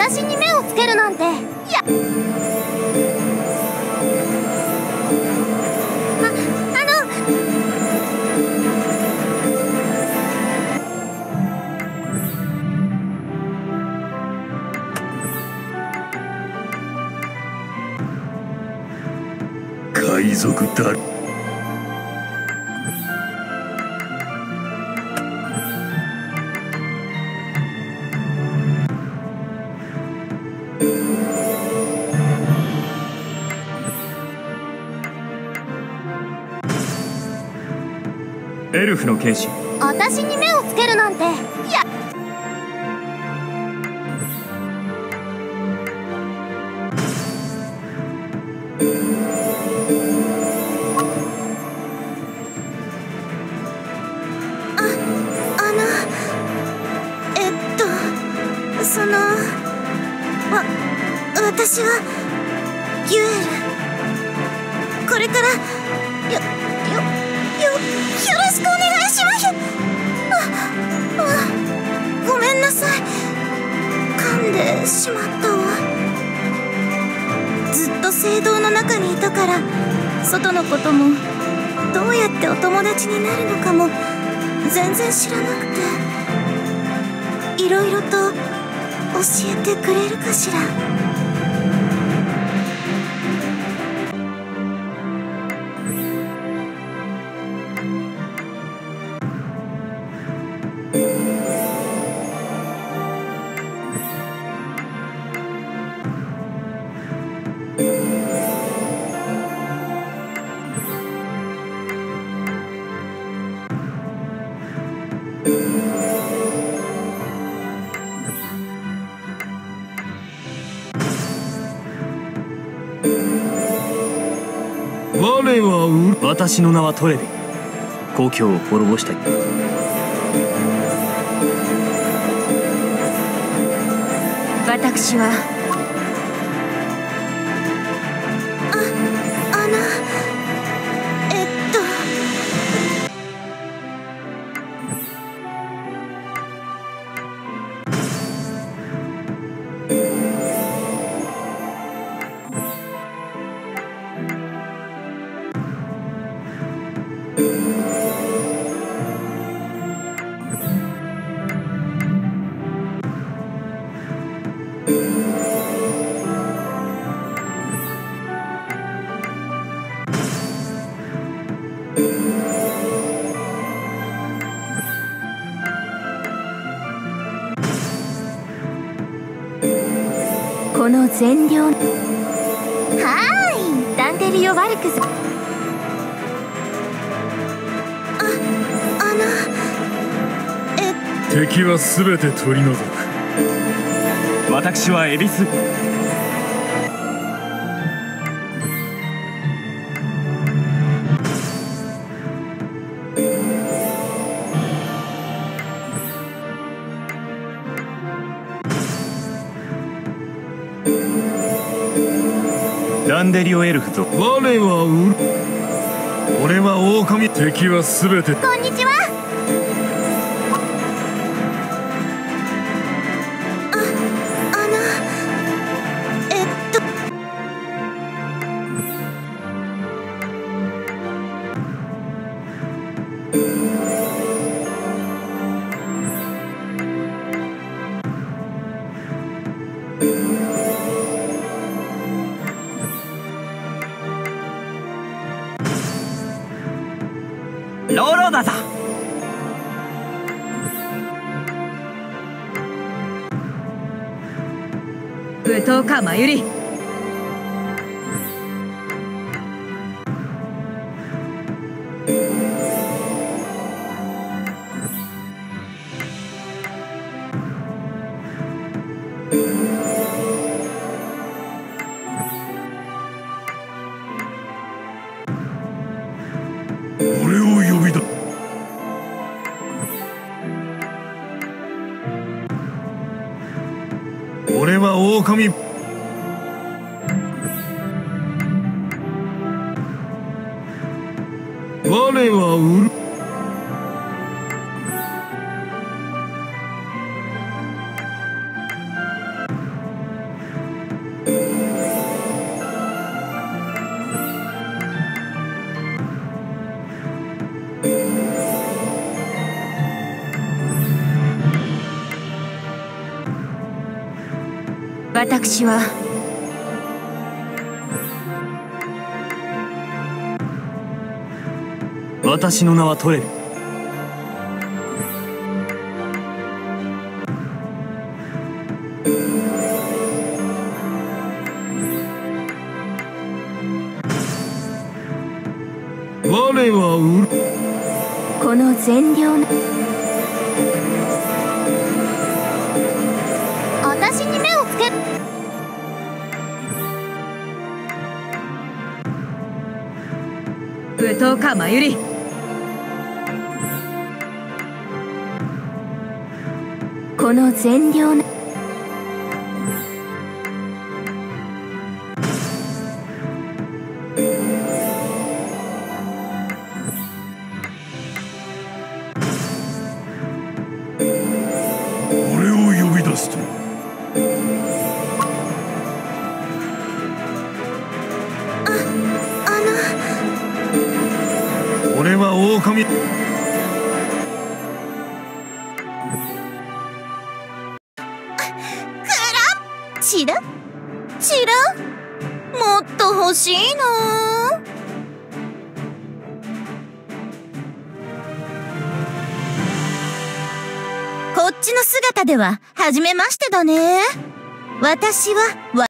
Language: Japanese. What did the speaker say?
私に目をつけるなんて。 海賊だ。 エルフの剣士。 私に目をつけるなんて。 私はギュエル。これからよろしくお願いします。ごめんなさい、噛んでしまったわ。ずっと聖堂の中にいたから、外のこともどうやってお友達になるのかも全然知らなくて、いろいろと教えてくれるかしら。 私の名はトレビ。故郷を滅ぼしたい。 私はこの善良。ダンデリオ・ワルクス。 敵は全て取り除く。 私はエビス。ダンデリオエルフぞ。 我は俺は狼。敵は全て。 こんにちは。 ローローだぞ。 武闘家マユリ。 俺を呼びだ。俺は狼。我はウル。 私は私の名はトレル。 我はウルこの善良な私に目をつける。 武闘家マユリ。この善良な俺を呼び出すと俺は狼。 チラチラもっと欲しいな。こっちの姿では初めましてだね。私は